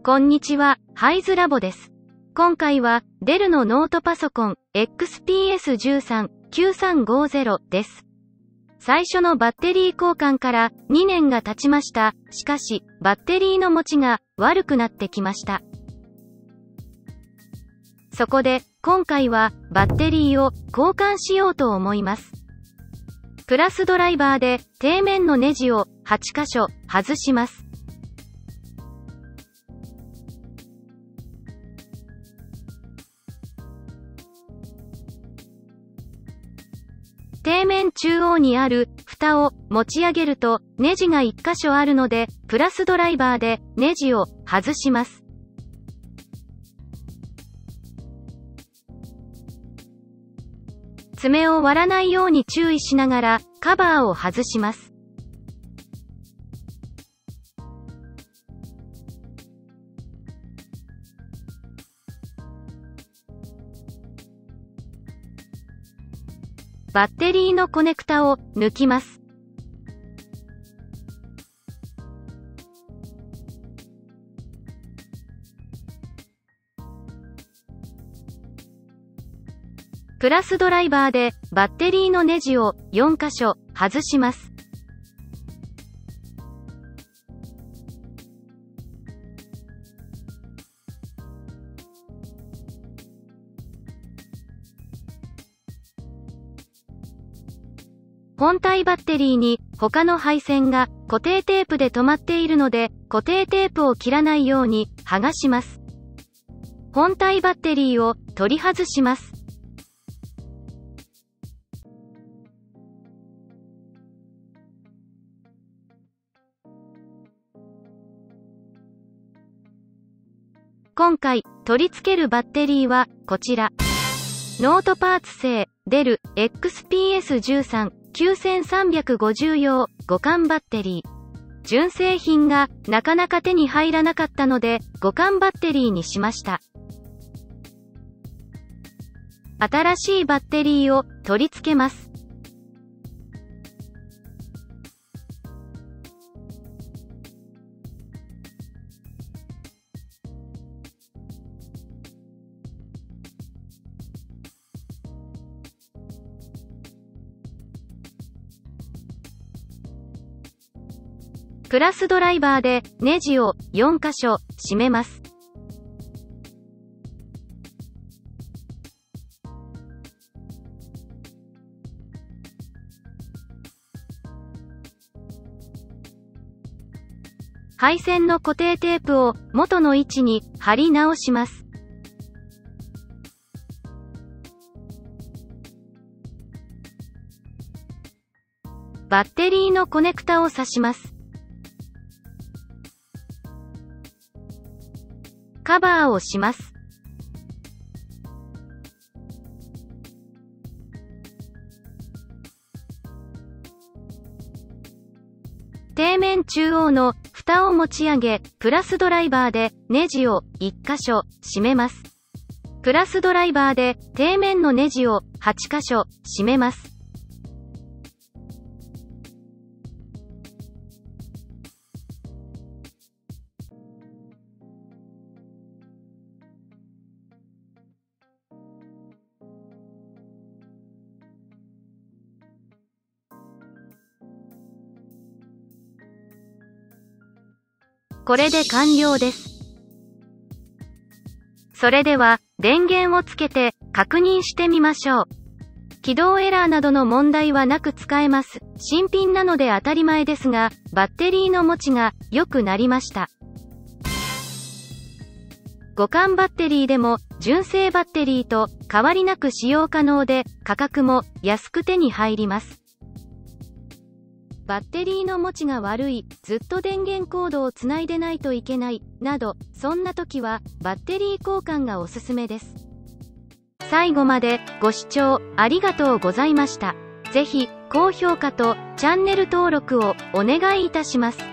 こんにちは、ハイズラボです。今回は、デルのノートパソコン、XPS13-9350 です。最初のバッテリー交換から2年が経ちました。しかし、バッテリーの持ちが悪くなってきました。そこで、今回は、バッテリーを交換しようと思います。プラスドライバーで、底面のネジを8箇所外します。底面中央にある蓋を持ち上げるとネジが1箇所あるので、プラスドライバーでネジを外します。爪を割らないように注意しながらカバーを外します。バッテリーのコネクタを抜きます。プラスドライバーでバッテリーのネジを4箇所外します。本体バッテリーに他の配線が固定テープで止まっているので、固定テープを切らないように剥がします。本体バッテリーを取り外します。今回取り付けるバッテリーはこちら。ノートパーツ製デル XPS13-9350 用互換バッテリー。純正品がなかなか手に入らなかったので互換バッテリーにしました。新しいバッテリーを取り付けます。プラスドライバーでネジを4箇所締めます。配線の固定テープを元の位置に貼り直します。バッテリーのコネクタを挿します。カバーをします。底面中央の蓋を持ち上げ、プラスドライバーでネジを1箇所締めます。プラスドライバーで底面のネジを8箇所締めます。これで完了です。それでは、電源をつけて確認してみましょう。起動エラーなどの問題はなく使えます。新品なので当たり前ですが、バッテリーの持ちが良くなりました。互換バッテリーでも、純正バッテリーと変わりなく使用可能で、価格も安く手に入ります。バッテリーの持ちが悪い、ずっと電源コードをつないでないといけない、など、そんな時は、バッテリー交換がおすすめです。最後までご視聴ありがとうございました。ぜひ、高評価とチャンネル登録をお願いいたします。